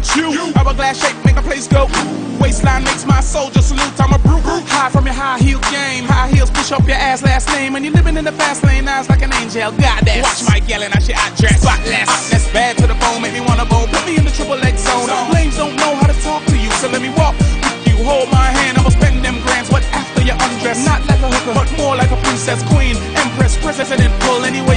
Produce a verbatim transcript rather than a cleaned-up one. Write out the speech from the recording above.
about you. Hourglass shape make a place go. Waistline makes my soldier salute. I'm a brute. High from your high heel game. High heels push up your ass last name. And you're living in the fast lane. Eyes like an angel. Goddess. Watch my yelling. I shit I dress. Spotless. That's bad to the bone. Make me wanna bone. Put me in the triple X zone. Lames don't know how to talk to you. So let me walk with you. Hold my hand. I'ma spend them grands. What after you undress? Not like a hooker, but more like a princess, queen, empress, princess, and then pull anyway.